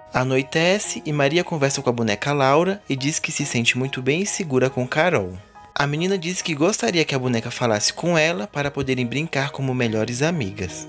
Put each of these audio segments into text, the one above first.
Anoitece e Maria conversa com a boneca Laura e diz que se sente muito bem e segura com Carol. A menina diz que gostaria que a boneca falasse com ela para poderem brincar como melhores amigas.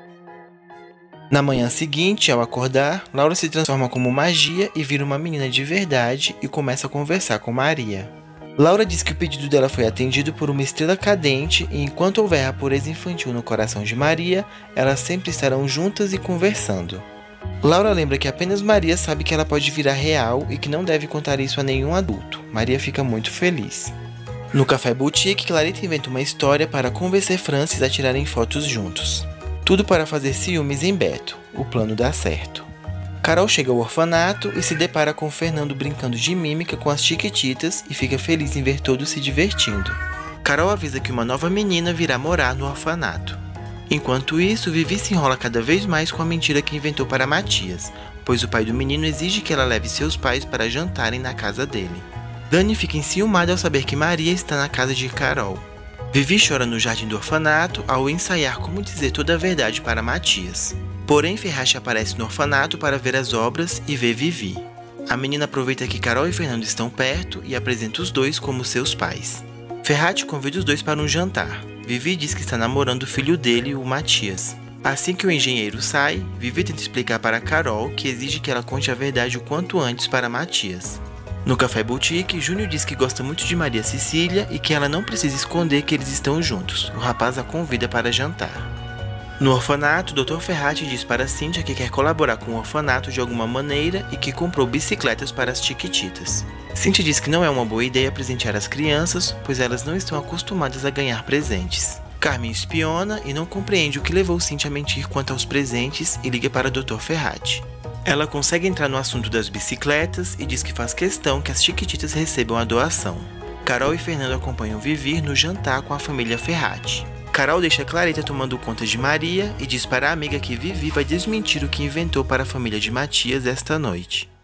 Na manhã seguinte, ao acordar, Laura se transforma como magia e vira uma menina de verdade e começa a conversar com Maria. Laura diz que o pedido dela foi atendido por uma estrela cadente e enquanto houver a pureza infantil no coração de Maria, elas sempre estarão juntas e conversando. Laura lembra que apenas Maria sabe que ela pode virar real e que não deve contar isso a nenhum adulto. Maria fica muito feliz. No Café Boutique, Clarita inventa uma história para convencer Francis a tirarem fotos juntos. Tudo para fazer ciúmes em Beto. O plano dá certo. Carol chega ao orfanato e se depara com Fernando brincando de mímica com as Chiquititas e fica feliz em ver todos se divertindo. Carol avisa que uma nova menina virá morar no orfanato. Enquanto isso, Vivi se enrola cada vez mais com a mentira que inventou para Matias, pois o pai do menino exige que ela leve seus pais para jantarem na casa dele. Dani fica enciumada ao saber que Maria está na casa de Carol. Vivi chora no jardim do orfanato ao ensaiar como dizer toda a verdade para Matias. Porém, Ferrati aparece no orfanato para ver as obras e vê Vivi. A menina aproveita que Carol e Fernando estão perto e apresenta os dois como seus pais. Ferrati convida os dois para um jantar. Vivi diz que está namorando o filho dele, o Matias. Assim que o engenheiro sai, Vivi tenta explicar para Carol que exige que ela conte a verdade o quanto antes para Matias. No Café Boutique, Júnior diz que gosta muito de Maria Cecília e que ela não precisa esconder que eles estão juntos. O rapaz a convida para jantar. No orfanato, Dr. Ferrati diz para Cíntia que quer colaborar com o orfanato de alguma maneira e que comprou bicicletas para as Chiquititas. Cíntia diz que não é uma boa ideia presentear as crianças, pois elas não estão acostumadas a ganhar presentes. Carmen espiona e não compreende o que levou Cíntia a mentir quanto aos presentes e liga para Dr. Ferrati. Ela consegue entrar no assunto das bicicletas e diz que faz questão que as Chiquititas recebam a doação. Carol e Fernando acompanham Vivi no jantar com a família Ferrati. Carol deixa Clarita tomando conta de Maria e diz para a amiga que Vivi vai desmentir o que inventou para a família de Matias esta noite.